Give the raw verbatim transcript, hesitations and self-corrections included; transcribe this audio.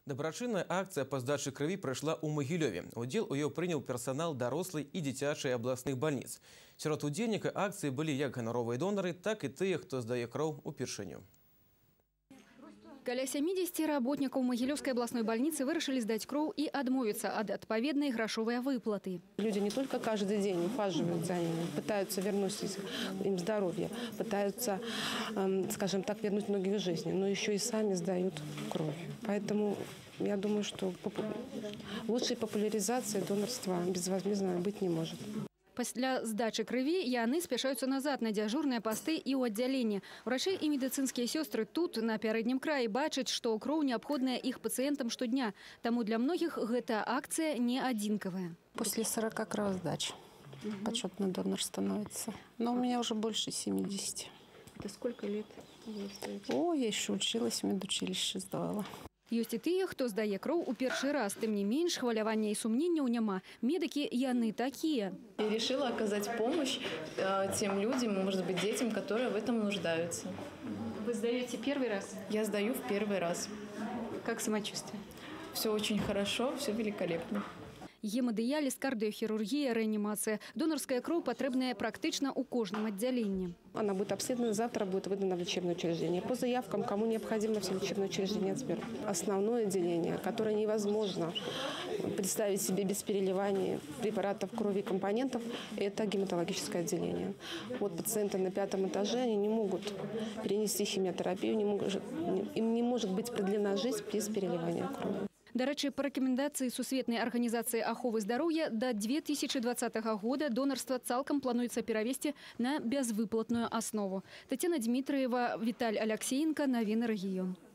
Дабрачынная акция по сдаче крови прошла у Могилеве. Удел у ее принял персонал дорослый и дзіцячых областных больниц. Сярод удзельнікаў акции были как гоноровые доноры, так и те, кто сдае кровь упершыню. Каля сямідзесяці работников Могилевской областной больницы вырашили сдать кровь и отмовиться от отповедной грошовой выплаты. Люди не только каждый день ухаживают за ними, пытаются вернуть им здоровье, пытаются, скажем так, вернуть многие жизни, но еще и сами сдают кровь. Поэтому я думаю, что лучшей популяризации донорства безвозмездно быть не может. Пасля здачи крови яны спяшаюцца назад на дежурные посты и у отделения. Врачи и медицинские сестры тут, на пярэднім краі, бачаць, что кровь необходная их пациентам штодня. Тому для многих эта акция не одинковая. После сорока кровосдач угу. почетный донор становится. Но у меня уже больше семидесяти. Это сколько лет вы стоите? О, я еще училась, в медучилище сдавала. Ёсць і тыя, хто здае кроў у першы раз. Тым не менш, хвалявання і сумненняў няма. Медики яны такие. Я решила оказать помощь э, тем людям, может быть, детям, которые в этом нуждаются. Вы сдаете первый раз? Я сдаю в первый раз. Как самочувствие? Все очень хорошо, все великолепно. Гемодыяліз, кардиохирургия, реанимация. Донорская кровь потребная практично у каждом отделении. Она будет обследована, завтра будет выдана в лечебное учреждение. По заявкам, кому необходимо, все лечебные учреждения отберут. Основное отделение, которое невозможно представить себе без переливания препаратов крови и компонентов, это гематологическое отделение. Вот пациенты на пятом этаже, они не могут перенести химиотерапию, не могут, им не может быть продлена жизнь без переливания крови. До речі, по рекомендации Сусветной организации аховы здоровья до две тысячи двадцатого года донорство цалком плануется перевести на безвыплатную основу. Татьяна Дмитриева, Виталий Алексеенко, новины регион.